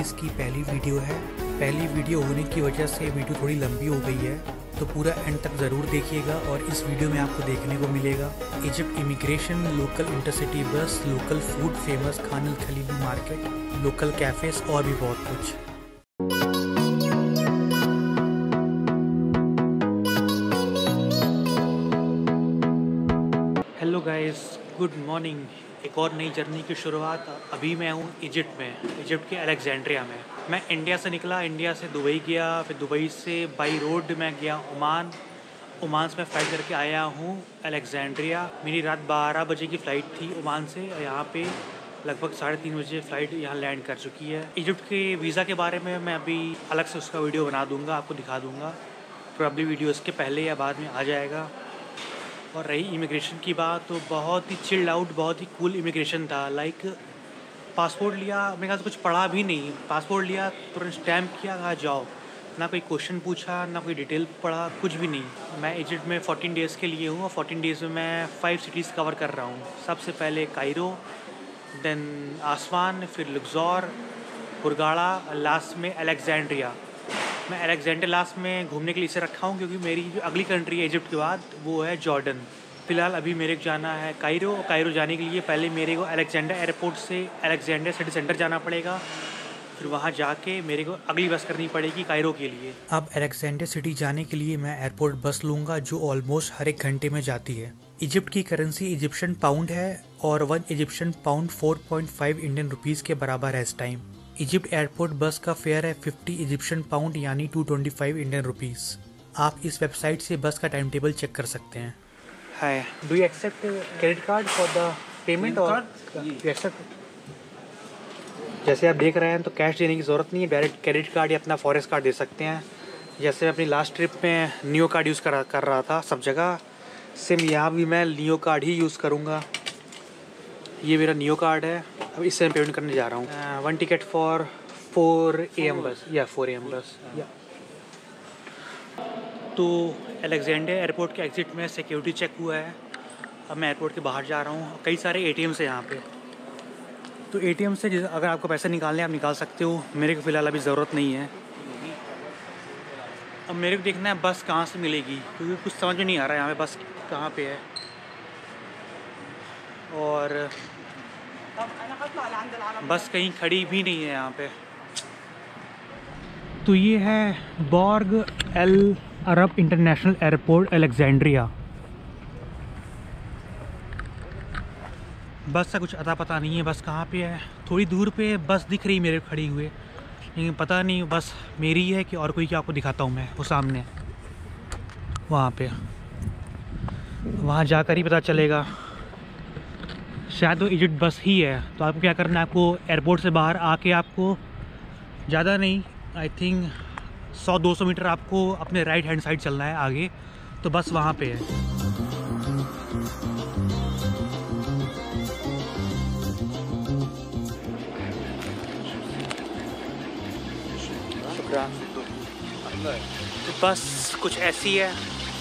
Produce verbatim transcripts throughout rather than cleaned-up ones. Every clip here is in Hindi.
इसकी पहली वीडियो है। पहली वीडियो होने की वजह से वीडियो थोड़ी लंबी हो गई है, तो पूरा एंड तक ज़रूर देखिएगा और इस वीडियो में आपको देखने को मिलेगा Egypt immigration, local intercity bus, local food, famous Khan al Khalili market, local cafes और भी बहुत कुछ। Hello guys, good morning. एक और नई जर्नी की शुरुआत। अभी मैं हूँ इजिप्ट में, इजिप्ट के अलेक्जेंड्रिया में। मैं इंडिया से निकला, इंडिया से दुबई गया, फिर दुबई से बाई रोड मैं गया ओमान। ओमान से मैं फ़्लाइट करके आया हूँ अलेक्जेंड्रिया। मेरी रात बारह बजे की फ़्लाइट थी ओमान से। यहाँ पे लगभग साढ़े तीन बजे फ़्लाइट यहाँ लैंड कर चुकी है। इजिप्ट के वीज़ा के बारे में मैं अभी अलग से उसका वीडियो बना दूँगा, आपको दिखा दूँगा। प्रॉब्ली वीडियो इसके पहले या बाद में आ जाएगा। और रही इमिग्रेशन की बात, तो बहुत ही चिल्ड आउट, बहुत ही कूल इमिग्रेशन था। लाइक पासपोर्ट लिया, मेरे ख्याल से कुछ पढ़ा भी नहीं, पासपोर्ट लिया, तुरंत स्टैम्प किया, कहा जाओ। ना कोई क्वेश्चन पूछा, ना कोई डिटेल पढ़ा, कुछ भी नहीं। मैं इजिप्ट में फोर्टीन डेज़ के लिए हूँ और फोर्टीन डेज़ में मैं फाइव सिटीज़ कवर कर रहा हूँ। सबसे पहले कायरो, देन आसवान, फिर लुक्सोर, हुरगाड़ा, लास्ट में अलेक्जेंड्रिया। मैं अलेक्जेंड्रिया लास्ट में घूमने के लिए इसे रखा हूँ क्योंकि मेरी जो अगली कंट्री है इजिप्ट के बाद, वो है जॉर्डन। फ़िलहाल अभी मेरे को जाना है कायरो। कायरो जाने के लिए पहले मेरे को अलेक्जेंड्रिया एयरपोर्ट से अलेक्जेंड्रिया सिटी सेंटर जाना पड़ेगा। फिर वहाँ जाके मेरे को अगली बस करनी पड़ेगी कायरो के लिए। अब अलेक्जेंड्रिया सिटी जाने के लिए मैं एयरपोर्ट बस लूँगा जो ऑलमोस्ट हर एक घंटे में जाती है। इजिप्ट की करेंसी इजिप्शियन पाउंड है और one Egyptian pound four point five Indian rupees के बराबर है इस टाइम। इजिप्ट एयरपोर्ट बस का फेयर है फिफ्टी इजिप्शियन पाउंड यानी two twenty five Indian rupees. आप इस वेबसाइट से बस का टाइम टेबल चेक कर सकते हैं। Hi, do you accept credit card for the payment or you accept? जैसे आप देख रहे हैं तो कैश देने की ज़रूरत नहीं है, डायरेक्ट क्रेडिट कार्ड या अपना फॉरेस्ट कार्ड दे सकते हैं। जैसे अपनी लास्ट ट्रिप में नियो कार्ड यूज़ करा कर रहा था सब जगह, सेम यहाँ भी मैं नियो कार्ड ही यूज़ करूँगा। ये मेरा नियो कार्ड है, अब इससे मैं पेमेंट करने जा रहा हूँ। One ticket for four A M bus या फोर ए एम बस या। तो अलेक्जेंड्रिया एयरपोर्ट के एग्ज़िट में सिक्योरिटी चेक हुआ है। अब मैं एयरपोर्ट के बाहर जा रहा हूँ। कई सारे ए टी एम्स हैं यहाँ पे, तो ए टी एम से अगर आपको पैसे निकालने आप निकाल सकते हो। मेरे को फ़िलहाल अभी ज़रूरत नहीं है। अब मेरे को देखना है बस कहाँ से मिलेगी, क्योंकि कुछ समझ में नहीं आ रहा है यहाँ पे बस कहाँ पे है। और बस कहीं खड़ी भी नहीं है यहाँ पे। तो ये है Borg El Arab international airport Alexandria. Bus का कुछ अता पता नहीं है, बस कहाँ पे है। थोड़ी दूर पे बस दिख रही मेरे खड़ी हुए, लेकिन पता नहीं बस मेरी है कि और कोई। क्या आपको दिखाता हूँ मैं, वो सामने वहाँ पे, वहाँ जाकर ही पता चलेगा। शायद वो इजिप्ट बस ही है। तो आपको क्या करना है, आपको एयरपोर्ट से बाहर आके, आपको ज़्यादा नहीं, आई थिंक सौ दो सौ मीटर आपको अपने राइट हैंड साइड चलना है आगे, तो बस वहाँ पे है। तो बस कुछ ऐसी है।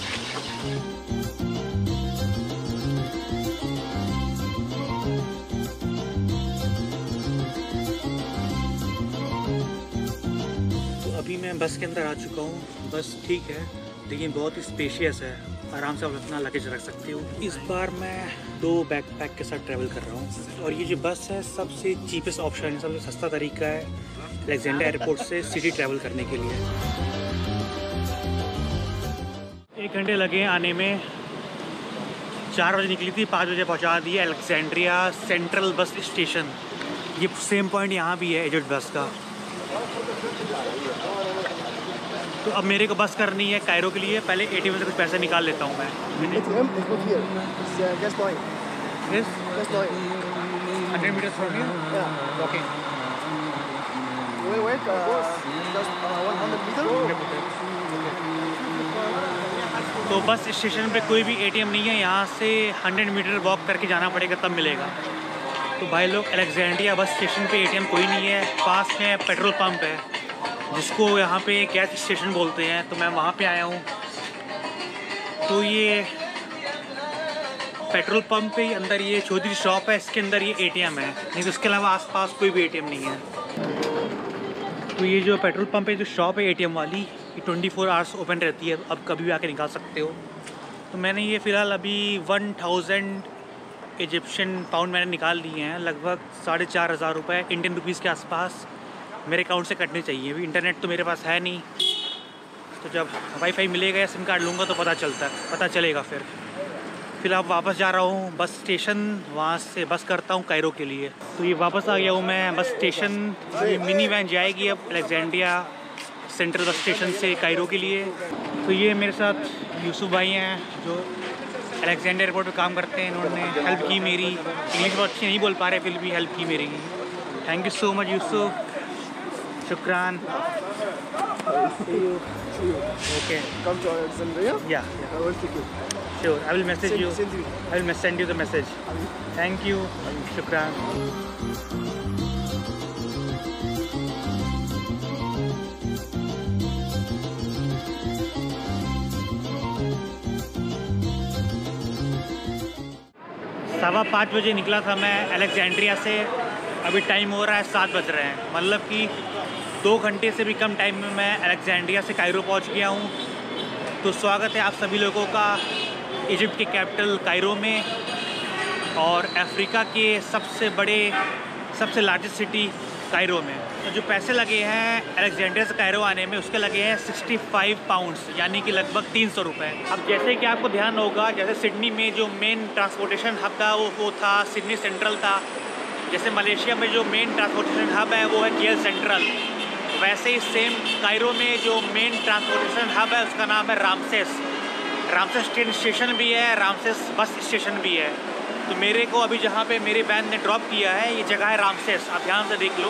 अभी मैं बस के अंदर आ चुका हूँ। बस ठीक है, लेकिन बहुत ही स्पेशियस है, आराम से आप अपना लगेज रख सकते हो। इस बार मैं दो बैकपैक के साथ ट्रैवल कर रहा हूँ और ये जो बस है सबसे चीपेस्ट ऑप्शन है, सबसे सस्ता तरीका है अलेक्जेंड्रिया एयरपोर्ट से सिटी ट्रैवल करने के लिए। एक घंटे लगे आने में। चार बजे निकली थी, पाँच बजे पहुँचा दी अलेक्जेंड्रिया सेंट्रल बस स्टेशन। ये सेम पॉइंट यहाँ भी है इजिप्ट बस का। तो अब मेरे को बस करनी है कायरो के लिए। पहले ए टी एम से कुछ पैसे निकाल लेता हूँ मैं। Hundred metres from here walking. तो बस स्टेशन पे कोई भी ए टी एम नहीं है, यहाँ से हंड्रेड मीटर वॉक करके जाना पड़ेगा तब मिलेगा। तो भाई लोग, अलेक्जेंड्रिया बस स्टेशन पे ए टी एम कोई नहीं है। पास में पेट्रोल पंप है जिसको यहाँ पे गैस स्टेशन बोलते हैं, तो मैं वहाँ पे आया हूँ। तो ये पेट्रोल पंप पे अंदर ये छोटी सी शॉप है, इसके अंदर ये ए टी एम है, नहीं तो उसके अलावा आसपास कोई भी ए टी एम नहीं है। तो ये जो पेट्रोल पंप है, जो शॉप है एटीएम वाली, ये ट्वेंटी फोर आवर्स ओपन रहती है, अब कभी भी आके निकाल सकते हो। तो मैंने ये फ़िलहाल अभी वन थाउजेंड इजिप्शियन पाउंड मैंने निकाल लिए हैं, लगभग साढ़े चार हज़ार रुपये इंडियन रुपीज़ के आसपास मेरे अकाउंट से कटने चाहिए। अभी इंटरनेट तो मेरे पास है नहीं, तो जब वाईफाई मिलेगा या सिम कार्ड लूँगा तो पता चलता है पता चलेगा। फिर फिलहाल वापस जा रहा हूँ बस स्टेशन, वहाँ से बस करता हूँ कायरो के लिए। तो ये वापस आ गया हूँ मैं बस स्टेशन। ये मिनी वैन जाएगी अब अलेक्जेंड्रिया सेंट्रल बस स्टेशन से कायरो के लिए। तो ये मेरे साथ यूसुफ भाई हैं जो अलेक्जेंड्रिया एयरपोर्ट पे काम करते हैं। इन्होंने हेल्प की मेरी, इंग्लिश बहुत अच्छी नहीं बोल पा रहे फिर भी हेल्प की मेरी। Thank you so much Yusuf, शुक्रान। Okay, Come to Alexandria? या I will take you. Sure, I will message Send, you, send you. I will send you the message. Thank you, शुक्रान। सवा पाँच बजे निकला था मैं अलेक्जेंड्रिया से, अभी टाइम हो रहा है सात बज रहे हैं, मतलब कि दो घंटे से भी कम टाइम में मैं अलेक्जेंड्रिया से कायरो पहुंच गया हूं। तो स्वागत है आप सभी लोगों का इजिप्ट के कैपिटल कायरो में और अफ्रीका के सबसे बड़े सबसे लार्जेस्ट सिटी कायरो में। तो जो पैसे लगे हैं अलेक्जेंड्रिया से कायरो आने में, उसके लगे हैं सिक्सटी फाइव पाउंड्स, यानी कि लगभग तीन सौ रुपये। अब जैसे कि आपको ध्यान होगा, जैसे सिडनी में जो मेन ट्रांसपोर्टेशन हब था वो वो था सिडनी सेंट्रल था, जैसे मलेशिया में जो मेन ट्रांसपोर्टेशन हब है वो है केएल सेंट्रल, वैसे ही सेम कायरो में जो मेन ट्रांसपोर्टेशन हब है उसका नाम है रामसेस। रामसेस ट्रेन स्टेशन भी है, रामसेस बस स्टेशन भी है। तो मेरे को अभी जहाँ पे मेरे वैन ने ड्रॉप किया है ये जगह है रामसेस। आप ध्यान से देख लो,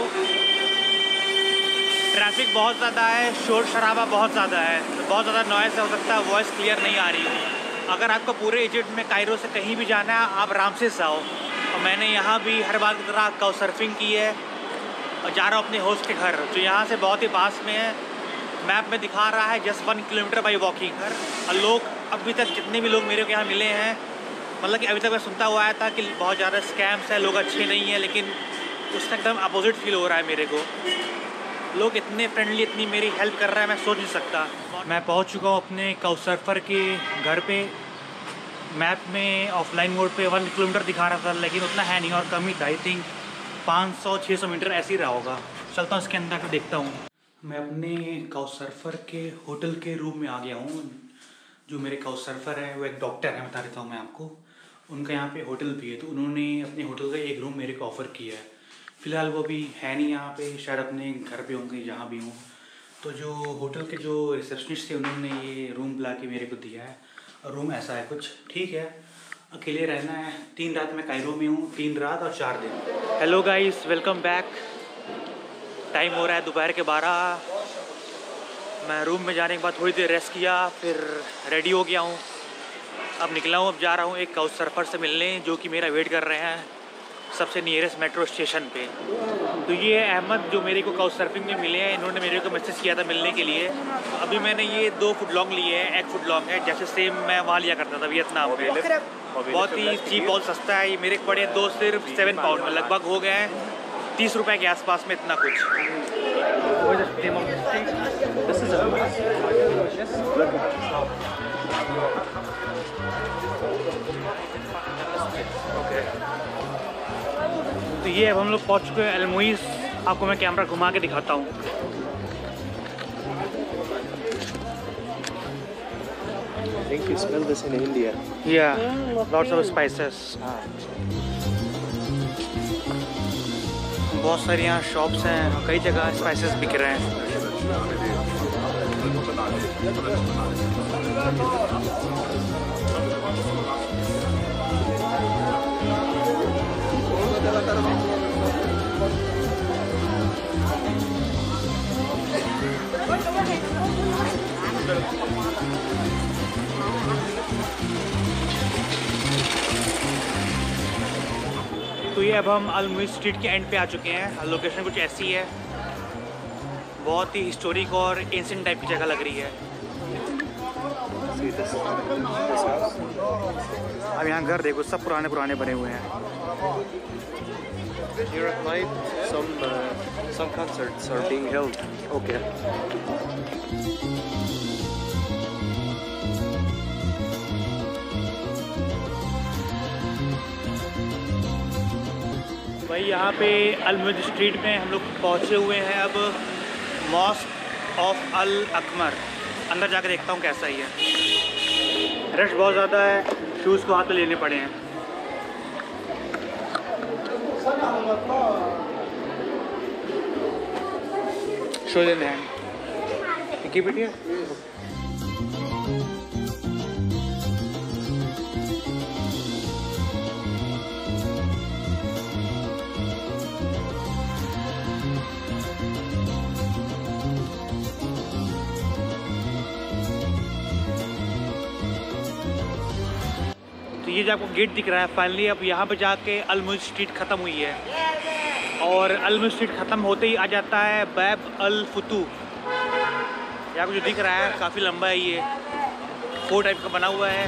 ट्रैफिक बहुत ज़्यादा है, शोर शराबा बहुत ज़्यादा है, तो बहुत ज़्यादा नॉइज़ हो सकता है, वॉइस क्लियर नहीं आ रही है। अगर आपको पूरे इजिप्ट में कायरो से कहीं भी जाना है आप रामसेस आओ। और मैंने यहाँ भी हर बार की तरह काउ सर्फिंग की है और जा रहा हूँ अपने होस्ट के घर, जो यहाँ से बहुत ही पास में है। मैप में दिखा रहा है just one kilometre by walking. और लोग अभी तक जितने भी लोग मेरे को यहाँ मिले हैं, मतलब कि अभी तक मैं सुनता हुआ आया था कि बहुत ज़्यादा स्कैम्स हैं, लोग अच्छे नहीं हैं, लेकिन उसका एकदम अपोजिट फील हो रहा है मेरे को। लोग इतने फ्रेंडली, इतनी मेरी हेल्प कर रहा है, मैं सोच नहीं सकता। मैं पहुँच चुका हूँ अपने काउसरफर के घर पे। मैप में ऑफलाइन मोड पे वन किलोमीटर दिखा रहा था, लेकिन उतना है नहीं और कम ही था। आई थिंक पाँच सौ छः सौ मीटर ऐसे ही रहा होगा। चलता हूँ इसके अंदर को देखता हूँ। मैं अपने काउसरफर के होटल के रूम में आ गया हूँ। जो मेरे काउसरफर है वो एक डॉक्टर है, बता देता हूँ मैं आपको। उनका यहाँ पे होटल भी है, तो उन्होंने अपने होटल का एक रूम मेरे को ऑफ़र किया है। फ़िलहाल वो भी है नहीं यहाँ पे, शायद अपने घर पे होंगे जहाँ भी हूँ। तो जो होटल के जो रिसेप्शनिस्ट थे उन्होंने ये रूम बुला के मेरे को दिया है। और रूम ऐसा है कुछ, ठीक है। अकेले रहना है। तीन रात मैं कायरो में हूँ, तीन रात और चार दिन। Hello guys, welcome back. Time हो रहा है दोपहर के बारह। मैं रूम में जाने के बाद थोड़ी देर रेस्ट किया, फिर रेडी हो गया हूँ। अब निकला हूँ, अब जा रहा हूँ एक काउसरफर से मिलने, जो कि मेरा वेट कर रहे हैं सबसे नियरेस्ट मेट्रो स्टेशन पे। तो ये अहमद जो मेरे को काउसरफिंग में मिले हैं, इन्होंने मेरे को मैसेज किया था मिलने के लिए। अभी मैंने ये दो फुट लॉन्ग लिए हैं, एक फुट लॉन्ग है, जैसे सेम मैं वहाँ लिया करता था वियतनाम पे। बहुत ही चीप, बहुत सस्ता है। ये मेरे को पड़े दो सिर्फ सेवन पाउंड में, लगभग हो गए हैं तीस रुपए के आसपास में, इतना कुछ। तो ये अब हम लोग पहुँच चुके हैं अलमुइस। आपको मैं कैमरा घुमा के दिखाता हूँ। I think you smell this in India. Yeah, lots of spices. बहुत सारी यहाँ शॉप्स हैं, कई जगह स्पाइसेस बिक रहे हैं। तो ये अब हम अलमुइस स्ट्रीट के एंड पे आ चुके हैं। लोकेशन कुछ ऐसी है, बहुत ही हिस्टोरिक और एंशिएंट टाइप की जगह लग रही है। अब यहाँ घर देखो, सब पुराने पुराने बने हुए हैं। Here at night, some uh, some concerts are being held. Okay भाई यहाँ पे अल-मुइद स्ट्रीट में हम लोग पहुँचे हुए हैं अब मॉस्क ऑफ अल अकमर। अंदर जाकर देखता हूँ कैसा ही है। रश बहुत ज़्यादा है, शूज़ को हाथ में लेने पड़े हैं। Show then hand keep it here. तो ये जो आपको गेट दिख रहा है फाइनली अब यहाँ पे जाके अल-मुइद स्ट्रीट ख़त्म हुई है और अल-मुइद स्ट्रीट ख़त्म होते ही आ जाता है बैब अल फुतूह। यहाँ को जो दिख रहा है काफ़ी लंबा है, ये फोर टाइप का बना हुआ है।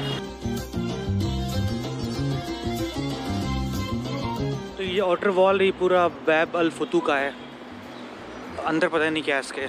तो ये आउटर वॉल ही पूरा बैब अल फुतूह का है, अंदर पता नहीं क्या है इसके।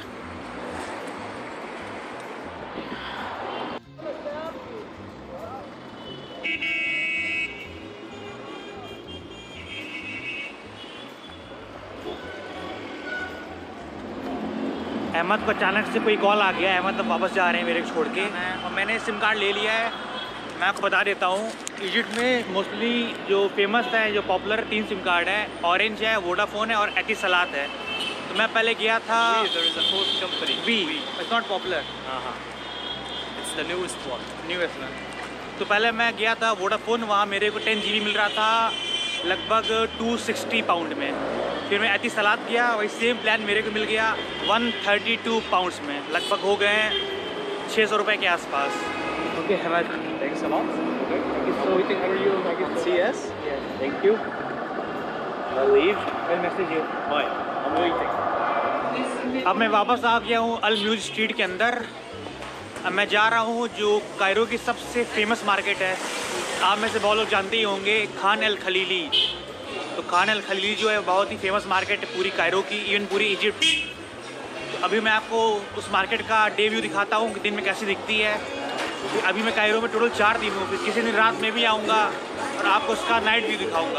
अहमद को अचानक से कोई कॉल आ गया, अहमद अब वापस जा रहे हैं मेरे को छोड़ के, और मैंने सिम कार्ड ले लिया है। मैं आपको बता देता हूँ इजिप्ट में मोस्टली जो फेमस है, जो पॉपुलर तीन सिम कार्ड है, ऑरेंज है, वोडाफोन है और एतिसलात है। तो मैं पहले गया था वी, it's not popular, It's the newest one. Newest one. तो पहले मैं गया था वोडाफोन, वहाँ मेरे को टेन जी बी मिल रहा था लगभग टू सिक्सटी पाउंड में। फिर मैं एतिसलात गया, वही सेम प्लान मेरे को मिल गया वन थर्टी टू पाउंड्स में, लगभग हो गए छः सौ रुपये के आसपास। Okay Ahmed, Thanks a lot. Okay. Thank you. So waiting for you at C S. Yes. Thank you. I'll leave. I'll message you. Bye. I'm waiting. अब मैं वापस आ गया हूँ अल-मुइद स्ट्रीट के अंदर। अब मैं जा रहा हूँ जो कायरो की सबसे फेमस मार्केट है, आप में से बहुत लोग जानते ही होंगे, खान अल खलीली। तो खान अल खलीली जो है बहुत ही फेमस मार्केट है पूरी कायरो की, इवन पूरी इजिप्ट। तो अभी मैं आपको उस मार्केट का डे व्यू दिखाता हूँ कि दिन में कैसी दिखती है। अभी मैं कायरो में टोटल चार दिन हूँ, फिर किसी दिन रात में भी आऊँगा और आपको उसका नाइट व्यू दिखाऊँगा।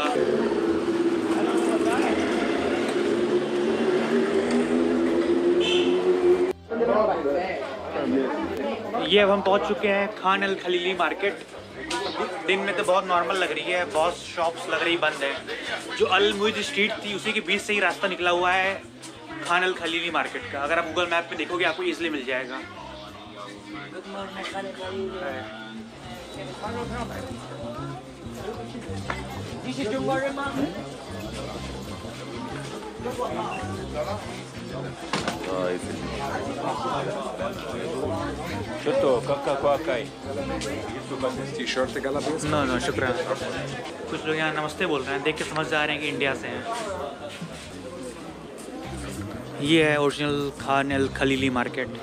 ये अब हम पहुँच चुके हैं खान अल खलीली मार्केट। दिन में तो बहुत नॉर्मल लग रही है, बहुत शॉप्स लग रही बंद है। जो अल-मुइद स्ट्रीट थी उसी के बीच से ही रास्ता निकला हुआ है खान अल खलीली मार्केट का। अगर आप गूगल मैप पे देखोगे आपको इजीली मिल जाएगा। नो नो शुक्रिया। कुछ लोग यहाँ नमस्ते बोल रहे हैं, देख के समझ जा रहे हैं कि इंडिया से हैं। ये है original Khan al Khalili market.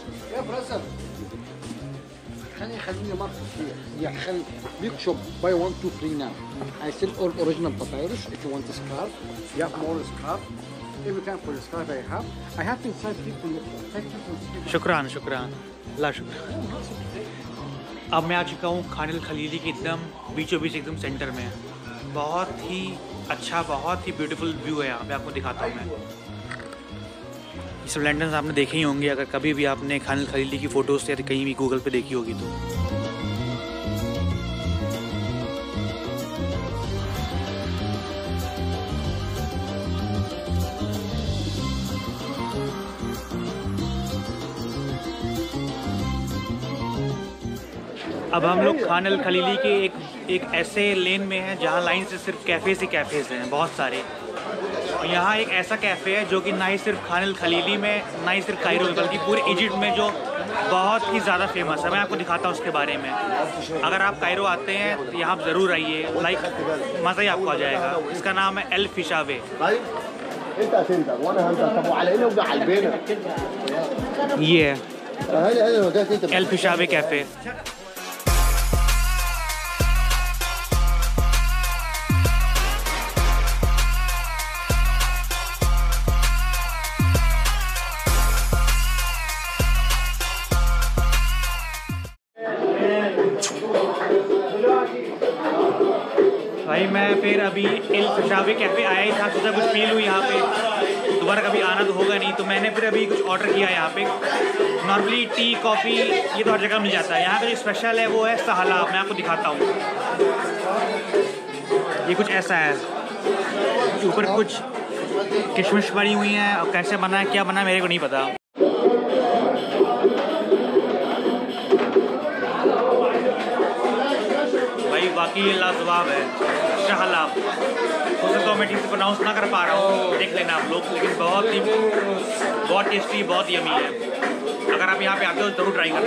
خلي خليني market here. Yeah, خلي big shop. Buy one, two, three now. I sell all original papyrus. If you want a scarf, yeah, more scarf. Every time for the scarf I have. I have to incite people. Thank people. शुक्रान शुक्रान ला शुक्रान। अब मैं आ चुका हूँ खान अल खलीली के एकदम बीचों बीच, एकदम सेंटर में। बहुत ही अच्छा, बहुत ही ब्यूटीफुल व्यू है यहाँ पे, आपको दिखाता हूँ मैं। ये सब लैंडर्स आपने देखे ही होंगे अगर कभी भी आपने खान अल खलीली की फ़ोटोज़ या कहीं भी गूगल पे देखी होगी तो। अब हम लोग खान अल खलीली के एक एक ऐसे लेन में हैं जहाँ लाइन से सिर्फ कैफ़ेज़ ही कैफ़ेज़ हैं, बहुत सारे। और यहाँ एक ऐसा कैफ़े है जो कि ना ही सिर्फ खान अल खलीली में, ना ही सिर्फ कायरो में, बल्कि पूरे इजिप्ट में जो बहुत ही ज़्यादा फेमस है। मैं आपको दिखाता हूँ उसके बारे में। अगर आप कायरो आते हैं तो यहाँ ज़रूर आइए, लाइक मज़ा ही आपको आ जाएगा। इसका नाम है एल फिशावे। ये है एल फिशावे कैफ़े। भाई मैं फिर अभी इल फशावी कैफ़े आया ही था, सोचा कुछ पी लूँ यहाँ पे, दोबारा कभी आना तो होगा नहीं, तो मैंने फिर अभी कुछ ऑर्डर किया यहाँ पे। नॉर्मली टी कॉफ़ी ये तो हर जगह मिल जाता है, यहाँ का जो स्पेशल है वो है सहला। मैं आपको दिखाता हूँ, ये कुछ ऐसा है, ऊपर कुछ किशमिश पड़ी हुई हैं, और कैसे बना है क्या बना है मेरे को नहीं पता। भाई बाकी ये लाजवाब है, शहलाब। हो सकता है मैं ठीक से प्रोनाउंस ना कर पा रहा हूँ, देख लेना आप लोग, लेकिन बहुत ही बहुत टेस्टी, बहुत यमी है। अगर आप यहाँ पे आते हो तो जरूर ट्राई करना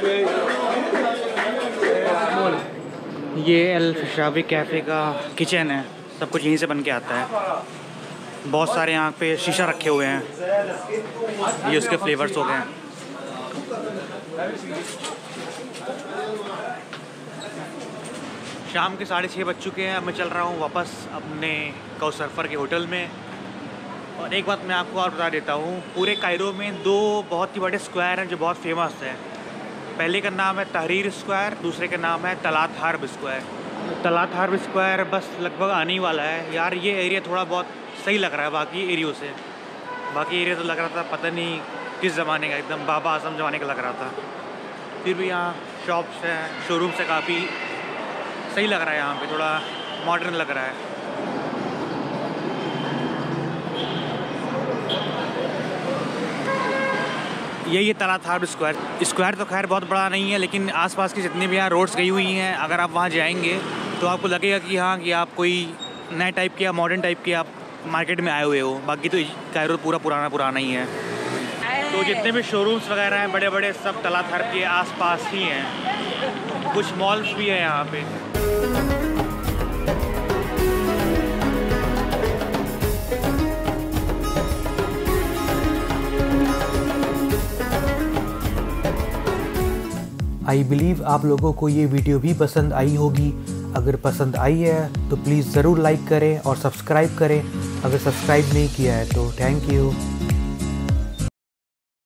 है। ये अल फशावी कैफ़े का किचन है, सब कुछ यहीं से बन के आता है। बहुत सारे यहाँ पे शीशा रखे हुए हैं, ये उसके फ्लेवर्स हो गए हैं। शाम के साढ़े छः बज चुके हैं, अब मैं चल रहा हूँ वापस अपने काउसरफर के होटल में। और एक बात मैं आपको और बता देता हूँ, पूरे कायरो में दो बहुत ही बड़े स्क्वायर हैं जो बहुत फेमस हैं। पहले का नाम है तहरीर स्क्वायर, दूसरे का नाम है Talaat Harb Square. Talaat Harb Square बस लगभग आने ही वाला है यार। ये एरिया थोड़ा बहुत सही लग रहा है बाकी एरियो से। बाकी एरिया तो लग रहा था पता नहीं किस ज़माने का, एकदम बाबा आजम ज़माने का लग रहा था। फिर भी यहाँ शॉप्स हैं, शोरूम से काफ़ी सही लग रहा है, यहाँ पे थोड़ा मॉडर्न लग रहा है। यही है तलात हार्ब स्क्वायर। स्क्वायर तो खैर बहुत बड़ा नहीं है, लेकिन आसपास की जितनी भी यहाँ रोड्स गई हुई हैं, अगर आप वहाँ जाएंगे तो आपको लगेगा कि हाँ कि आप कोई नए टाइप के या मॉडर्न टाइप के आप मार्केट में आए हुए हो। बाकी तो कायरो पूरा पुराना पुराना ही है। तो जितने भी शोरूम्स वगैरह हैं बड़े बड़े, सब तलात हार्ब के आसपास ही हैं। कुछ मॉल्स भी हैं यहाँ पे। आई बिलीव आप लोगों को ये वीडियो भी पसंद आई होगी। अगर पसंद आई है तो प्लीज़ ज़रूर लाइक करें और सब्सक्राइब करें अगर सब्सक्राइब नहीं किया है तो। Thank you.